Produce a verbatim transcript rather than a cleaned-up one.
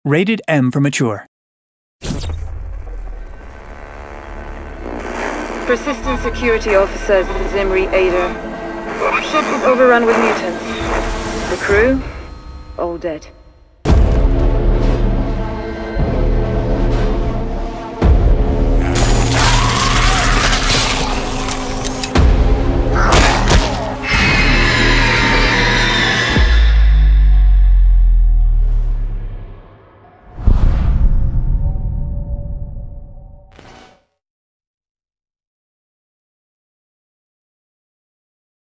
Rated M for mature. Persistent security officer Zimri Ader. Ship is overrun with mutants. The crew, all dead.